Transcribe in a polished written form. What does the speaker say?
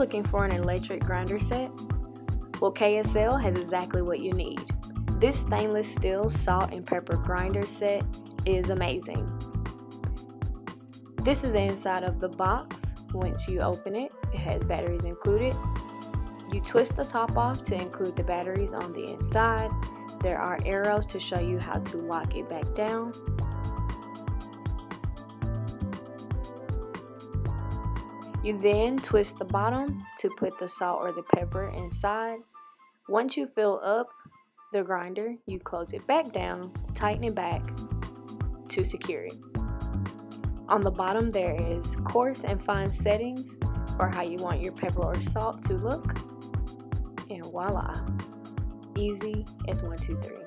looking for an electric grinder set? Well, KSL has exactly what you need. This stainless steel salt and pepper grinder set is amazing. This is the inside of the box. Once you open it, it has batteries included. You twist the top off to include the batteries on the inside. There are arrows to show you how to lock it back down. You then twist the bottom to put the salt or the pepper inside. Once you fill up the grinder, you close it back down, tighten it back to secure it. On the bottom there is coarse and fine settings for how you want your pepper or salt to look. And voila, easy as 1, 2, 3.